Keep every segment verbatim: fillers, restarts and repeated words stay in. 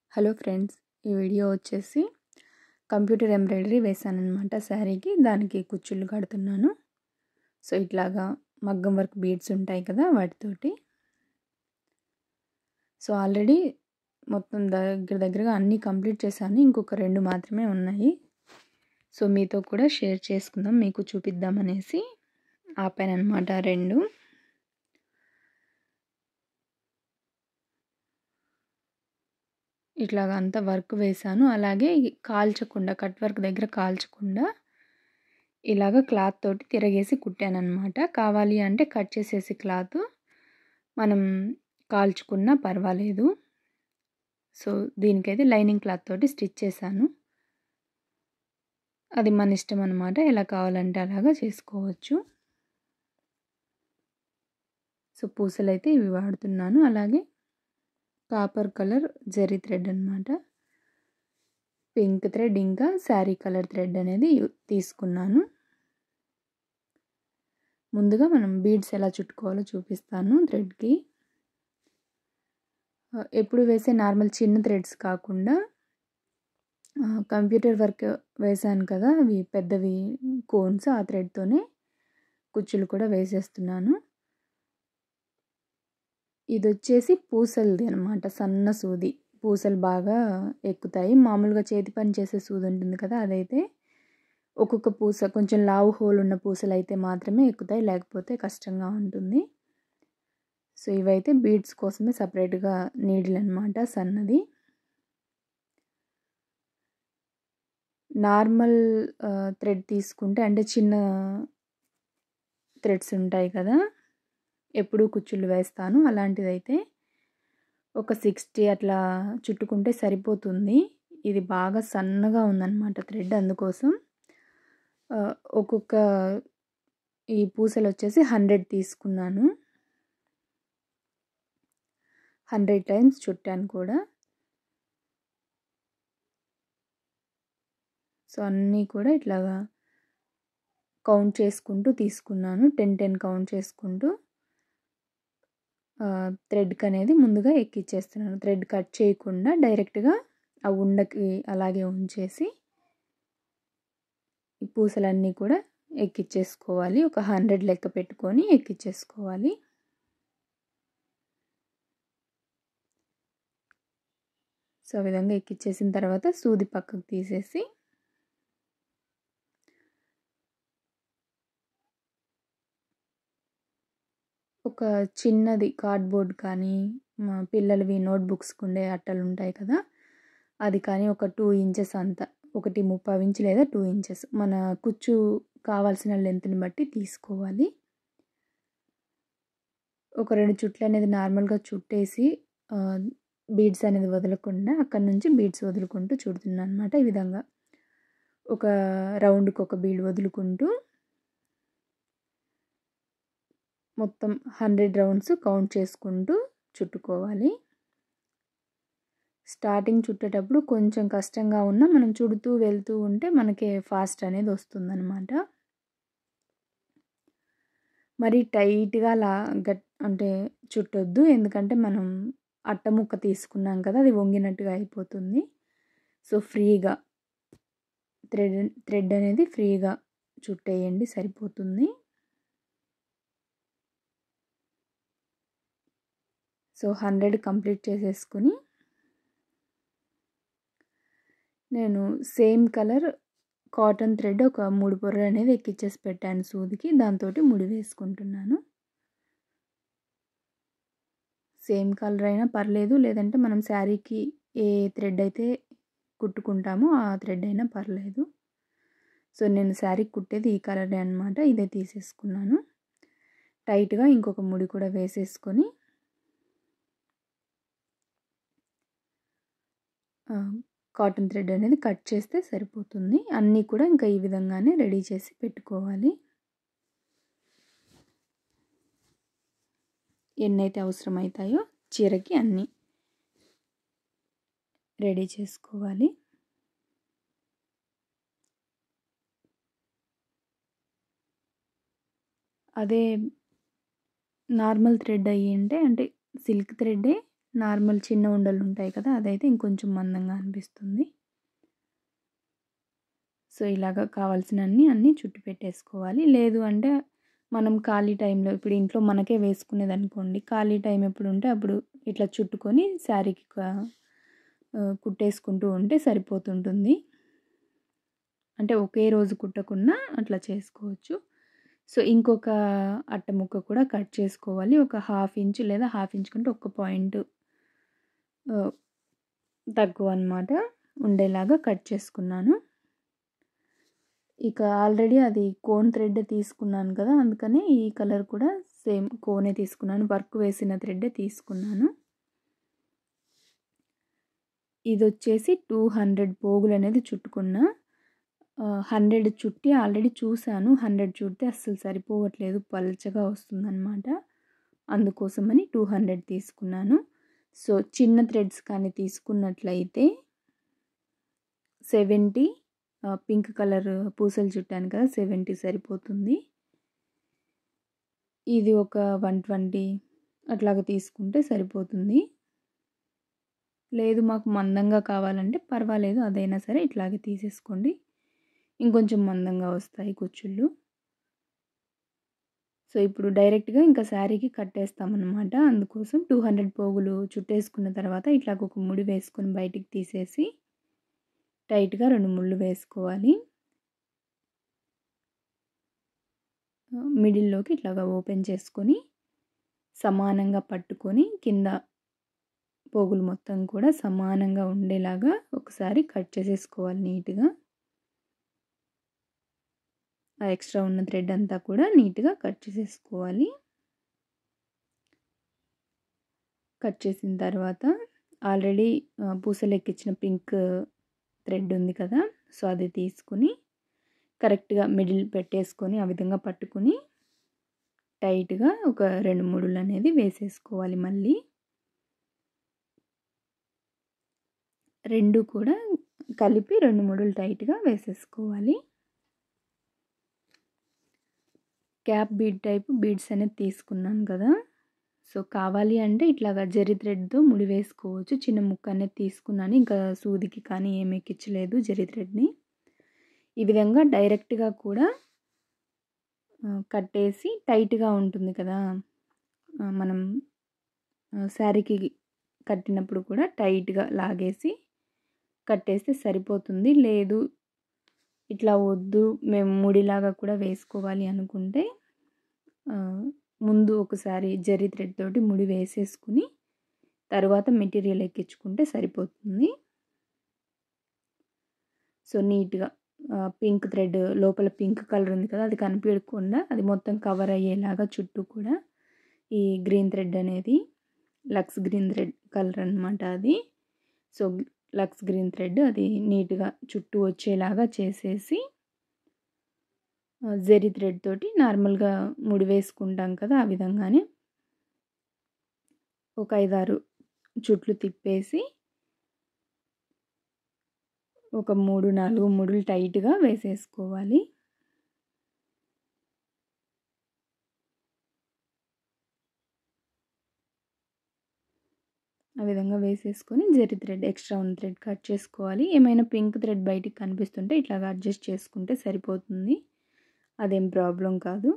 Hello friends, ఈ video వచ్చేసి computer embroidery వేసానన్నమాట శారీకి. దానికి కుచ్చుళ్ళు కడుతున్నాను. సో ఇట్లాగా మగ్గం వర్క్ బీడ్స్ ఉంటాయి కదా, వాటితోటి. సో ఆల్రెడీ మొత్తం దగ్గర దగ్గరగా అన్నీ కంప్లీట్ చేశాను. ఇంకొక రెండు మాత్రమే ఉన్నాయి. సో మీతో కూడా షేర్ చేసుకుందాం, మీకు చూపిద్దామనేసి ఆపానన్నమాట రెండు. ఇట్లాగా అంతా వర్క్ వేసాను. అలాగే కాల్చకుండా, కట్ వర్క్ దగ్గర కాల్చకుండా ఇలాగ క్లాత్ తోటి తిరగేసి కుట్టానన్నమాట. కావాలి అంటే కట్ చేసేసి క్లాత్ మనం కాల్చుకున్నా పర్వాలేదు. సో దీనికైతే లైనింగ్ క్లాత్ తోటి స్టిచ్ చేశాను. అది మన ఇష్టం అన్నమాట, ఎలా కావాలంటే అలాగా చేసుకోవచ్చు. సో పూసలైతే ఇవి వాడుతున్నాను. అలాగే కాపర్ కలర్ జరీ థ్రెడ్ అన్నమాట. పింక్ థ్రెడ్ ఇంకా శారీ కలర్ థ్రెడ్ అనేది తీసుకున్నాను. ముందుగా మనం బీడ్స్ ఎలా చుట్టుకోవాలో చూపిస్తాను. థ్రెడ్కి ఎప్పుడు వేసే నార్మల్ చిన్న థ్రెడ్స్ కాకుండా కంప్యూటర్ వర్క్ వేసాను కదా, అవి పెద్దవి కోన్స్, ఆ థ్రెడ్తోనే కుచ్చులు కూడా వేసేస్తున్నాను. ఇది వచ్చేసి పూసలది అనమాట, సన్న సూది. పూసలు బాగా ఎక్కుతాయి. మామూలుగా చేతి పని చేసే సూది ఉంటుంది కదా, అదైతే ఒక్కొక్క పూస కొంచెం లావు హోల్ ఉన్న పూసలు అయితే మాత్రమే ఎక్కుతాయి, లేకపోతే కష్టంగా ఉంటుంది. సో ఇవైతే బీడ్స్ కోసమే సపరేట్గా నీడిల్ అనమాట, సన్నది. నార్మల్ థ్రెడ్ తీసుకుంటే, అంటే చిన్న థ్రెడ్స్ ఉంటాయి కదా, ఎప్పుడు కుచ్చుళ్ళు వేస్తాను, అలాంటిదైతే ఒక సిక్స్టీ అట్లా చుట్టుకుంటే సరిపోతుంది. ఇది బాగా సన్నగా ఉందన్నమాట థ్రెడ్, అందుకోసం ఒక్కొక్క ఈ పూసలు వచ్చేసి హండ్రెడ్ తీసుకున్నాను. హండ్రెడ్ టైమ్స్ చుట్టాను కూడా. సో అన్నీ కూడా ఇట్లాగా కౌంట్ చేసుకుంటూ తీసుకున్నాను. టెన్ టెన్ కౌంట్ చేసుకుంటూ థ్రెడ్కి అనేది ముందుగా ఎక్కిచ్చేస్తున్నాను. థ్రెడ్ కట్ చేయకుండా డైరెక్ట్గా ఆ ఉండకి అలాగే ఉంచేసి ఈ పూసలన్నీ కూడా ఎక్కిచ్చేసుకోవాలి. ఒక హండ్రెడ్ లెక్క పెట్టుకొని ఎక్కిచ్చేసుకోవాలి. సో ఆ విధంగా ఎక్కిచ్చేసిన తర్వాత సూది పక్కకు తీసేసి ఒక చిన్నది కార్డ్బోర్డ్ కానీ, మా పిల్లలవి నోట్బుక్స్కి ఉండే అట్టలు ఉంటాయి కదా, అది కానీ ఒక టూ ఇంచెస్ అంత, ఒకటి ముప్పావు ఇంచు లేదా టూ ఇంచెస్ మన కుచ్చు కావాల్సిన లెంత్ని బట్టి తీసుకోవాలి. ఒక రెండు చుట్లు అనేది నార్మల్గా చుట్టేసి బీడ్స్ అనేది వదలకుండా అక్కడ నుంచి బీడ్స్ వదులుకుంటూ చుడుతున్నాను అనమాట. ఈ విధంగా ఒక రౌండ్కి ఒక బీడ్ వదులుకుంటూ మొత్తం హండ్రెడ్ రౌండ్స్ కౌంట్ చేసుకుంటూ చుట్టుకోవాలి. స్టార్టింగ్ చుట్టేటప్పుడు కొంచెం కష్టంగా ఉన్నా మనం చుడుతూ వెళ్తూ ఉంటే మనకి ఫాస్ట్ అనేది వస్తుందన్నమాట. మరి టైట్గా లా గట్ అంటే చుట్టొద్దు, ఎందుకంటే మనం అట్ట ముక్క తీసుకున్నాం కదా, అది వంగినట్టుగా అయిపోతుంది. సో ఫ్రీగా థ్రెడ్ థ్రెడ్ అనేది ఫ్రీగా చుట్టేయండి, సరిపోతుంది. సో హండ్రెడ్ కంప్లీట్ చేసేసుకుని నేను సేమ్ కలర్ కాటన్ థ్రెడ్ ఒక మూడు పొరలు అనేది ఎక్కిచ్చేసి పెట్టాను సూదికి, దాంతో ముడి వేసుకుంటున్నాను. సేమ్ కలర్ అయినా పర్లేదు, లేదంటే మనం శారీకి ఏ థ్రెడ్ అయితే కుట్టుకుంటామో ఆ థ్రెడ్ అయినా పర్లేదు. సో నేను శారీకి కుట్టేది ఈ కలరే అనమాట, ఇదే తీసేసుకున్నాను. టైట్గా ఇంకొక ముడి కూడా వేసేసుకొని కాటన్ థ్రెడ్ అనేది కట్ చేస్తే సరిపోతుంది. అన్నీ కూడా ఇంకా ఈ విధంగానే రెడీ చేసి పెట్టుకోవాలి. ఎన్నైతే అవసరమవుతాయో చీరకి అన్నీ రెడీ చేసుకోవాలి. అదే నార్మల్ థ్రెడ్ అయ్యి ఉంటే, అంటే సిల్క్ థ్రెడ్డే నార్మల్ చిన్న ఉండలు ఉంటాయి కదా, అదైతే ఇంకొంచెం మందంగా అనిపిస్తుంది. సో ఇలాగ కావాల్సినన్ని అన్నీ చుట్టి పెట్టేసుకోవాలి. లేదు అంటే మనం ఖాళీ టైంలో ఇప్పుడు ఇంట్లో మనకే వేసుకునేది అనుకోండి, ఖాళీ టైం ఎప్పుడు ఉంటే అప్పుడు ఇట్లా చుట్టుకొని శారీకి కుట్టేసుకుంటూ ఉంటే సరిపోతుంటుంది. అంటే ఒకే రోజు కుట్టకుండా అట్లా చేసుకోవచ్చు. సో ఇంకొక అట్ట ముక్క కూడా కట్ చేసుకోవాలి. ఒక హాఫ్ ఇంచ్ లేదా హాఫ్ ఇంచ్ కంటే ఒక పాయింట్ తక్కువ అన్నమాట ఉండేలాగా కట్ చేసుకున్నాను. ఇక ఆల్రెడీ అది కోన్ థ్రెడ్ తీసుకున్నాను కదా, అందుకని ఈ కలర్ కూడా సేమ్ కోనే తీసుకున్నాను, వర్క్ వేసిన థ్రెడ్ తీసుకున్నాను. ఇది వచ్చేసి టూ హండ్రెడ్ పోగులు అనేది చుట్టుకున్నా. హండ్రెడ్ చుట్టి ఆల్రెడీ చూసాను, హండ్రెడ్ చుడితే అస్సలు సరిపోవట్లేదు, పల్చగా వస్తుందన్నమాట. అందుకోసమని టూ హండ్రెడ్ తీసుకున్నాను. సో చిన్న థ్రెడ్స్ కానీ తీసుకున్నట్లయితే సెవెంటీ, పింక్ కలర్ పూసలు చుట్టాను కదా, సెవెంటీ సరిపోతుంది. ఇది ఒక వన్ ట్వంటీ అట్లాగా తీసుకుంటే సరిపోతుంది. లేదు మాకు మందంగా కావాలంటే పర్వాలేదు, అదైనా సరే ఇట్లాగే తీసేసుకోండి, ఇంకొంచెం మందంగా వస్తాయి కుచ్చుళ్ళు. సో ఇప్పుడు డైరెక్ట్గా ఇంకా శారీకి కట్టేస్తామన్నమాట. అందుకోసం టూ హండ్రెడ్ పోగులు చుట్టేసుకున్న తర్వాత ఇట్లాగ ఒక ముడి వేసుకొని బయటికి తీసేసి టైట్గా రెండు ముళ్ళు వేసుకోవాలి. మిడిల్లోకి ఇట్లాగా ఓపెన్ చేసుకొని సమానంగా పట్టుకొని కింద పోగులు మొత్తం కూడా సమానంగా ఉండేలాగా ఒకసారి కట్ చేసేసుకోవాలి నీట్గా. ఆ ఎక్స్ట్రా ఉన్న థ్రెడ్ అంతా కూడా నీట్గా కట్ చేసేసుకోవాలి. కట్ చేసిన తర్వాత ఆల్రెడీ పూసలు ఎక్కించిన పింక్ థ్రెడ్ ఉంది కదా, సో అది తీసుకుని కరెక్ట్గా మిడిల్ పెట్టేసుకొని ఆ విధంగా పట్టుకుని టైట్గా ఒక రెండు ముడులు అనేది వేసేసుకోవాలి. మళ్ళీ రెండు కూడా కలిపి రెండు ముడులు టైట్గా వేసేసుకోవాలి. క్యాప్ బీడ్ టైప్ బీడ్స్ అనేది తీసుకున్నాను కదా, సో కావాలి అంటే ఇట్లాగా జరీ థ్రెడ్తో ముడి వేసుకోవచ్చు. చిన్న ముక్క అనేది తీసుకున్నాను, ఇంకా సూదికి కానీ ఏమి ఎక్కించలేదు జరీ థ్రెడ్ని. ఈ విధంగా డైరెక్ట్గా కూడా కట్టేసి టైట్గా ఉంటుంది కదా, మనం శారీకి కట్టినప్పుడు కూడా టైట్గా లాగేసి కట్టేస్తే సరిపోతుంది. లేదు ఇట్లా వద్దు మేము ముడిలాగా కూడా వేసుకోవాలి అనుకుంటే ముందు ఒకసారి జరీ థ్రెడ్ తోటి ముడి వేసేసుకుని తర్వాత మెటీరియల్ ఎక్కించుకుంటే సరిపోతుంది. సో నీట్గా పింక్ థ్రెడ్ లోపల పింక్ కలర్ ఉంది కదా, అది కనిపించకుండా అది మొత్తం కవర్ అయ్యేలాగా చుట్టూ కూడా ఈ గ్రీన్ థ్రెడ్ అనేది లక్స్ గ్రీన్ థ్రెడ్ కలర్ అనమాట అది. సో లక్స్ గ్రీన్ థ్రెడ్ అది నీట్గా చుట్టూ వచ్చేలాగా చేసేసి జరీ థ్రెడ్ తోటి నార్మల్గా ముడి వేసుకుంటాం కదా, ఆ విధంగానే ఒక ఐదారు చుట్లు తిప్పేసి ఒక మూడు నాలుగు ముడులు టైట్గా వేసేసుకోవాలి. ఆ విధంగా వేసేసుకొని జరీ థ్రెడ్ ఎక్స్ట్రా ఉన్న థ్రెడ్ కట్ చేసుకోవాలి. ఏమైనా పింక్ థ్రెడ్ బయటికి కనిపిస్తుంటే ఇట్లాగా అడ్జస్ట్ చేసుకుంటే సరిపోతుంది, అదేం ప్రాబ్లం కాదు.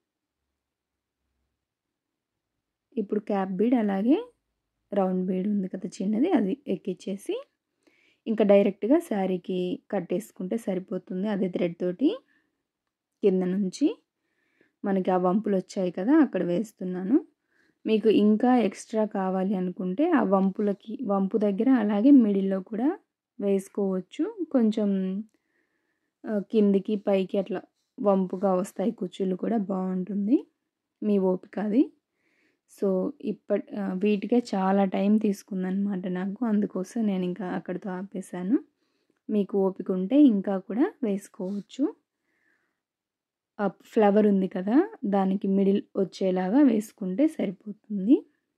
ఇప్పుడు క్యాప్ బీడ్ అలాగే రౌండ్ బీడ్ ఉంది కదా చిన్నది, అది ఎక్కించేసి ఇంకా డైరెక్ట్గా శారీకి కట్టేసుకుంటే సరిపోతుంది. అదే థ్రెడ్ తోటి కింద నుంచి మనకి ఆ వంపులు వచ్చాయి కదా అక్కడ వేస్తున్నాను. మీకు ఇంకా ఎక్స్ట్రా కావాలి అనుకుంటే ఆ వంపులకి వంపు దగ్గర అలాగే మిడిల్లో కూడా వేసుకోవచ్చు. కొంచెం కిందికి పైకి అట్లా వంపుగా వస్తాయి కుచ్చులు కూడా, బాగుంటుంది, మీ ఓపిక అది. సో ఇప్పటి వీటికే చాలా టైం తీసుకుందనమాట నాకు, అందుకోసం నేను ఇంకా అక్కడితో ఆపేసాను. మీకు ఓపిక ఉంటే ఇంకా కూడా వేసుకోవచ్చు. ఆ ఫ్లవర్ ఉంది కదా దానికి మిడిల్ వచ్చేలాగా వేసుకుంటే సరిపోతుంది.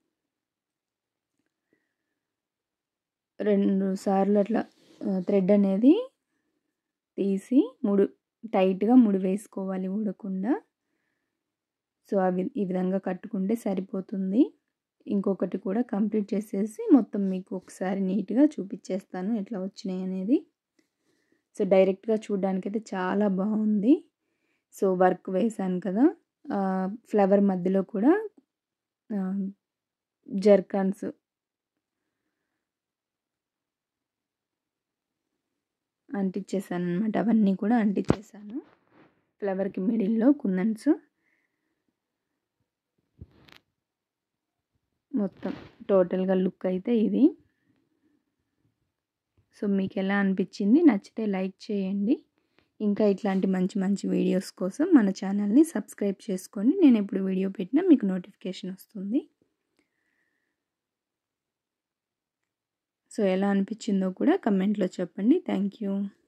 రెండు సార్లు అట్లా థ్రెడ్ అనేది తీసి ముడి టైట్గా ముడి వేసుకోవాలి ఊడకుండా. సో అవి ఈ విధంగా కట్టుకుంటే సరిపోతుంది. ఇంకొకటి కూడా కంప్లీట్ చేసేసి మొత్తం మీకు ఒకసారి నీట్గా చూపించేస్తాను ఎట్లా వచ్చినాయి అనేది. సో డైరెక్ట్గా చూడడానికైతే చాలా బాగుంది. సో వర్క్ వేసాను కదా, ఫ్లవర్ మధ్యలో కూడా జర్కాన్స్ అంటించేసాను అనమాట. అవన్నీ కూడా అంటించేసాను ఫ్లవర్కి మిడిల్లో కుందన్స్. మొత్తం టోటల్గా లుక్ అయితే ఇది. సో మీకు ఎలా అనిపించింది? నచ్చితే లైక్ చేయండి. ఇంకా ఇట్లాంటి మంచి మంచి వీడియోస్ కోసం మన ఛానల్ని సబ్స్క్రైబ్ చేసుకోండి. నేను ఎప్పుడు వీడియో పెట్టినా మీకు నోటిఫికేషన్ వస్తుంది. సో ఎలా అనిపించిందో కూడా కమెంట్లో చెప్పండి. Thank you.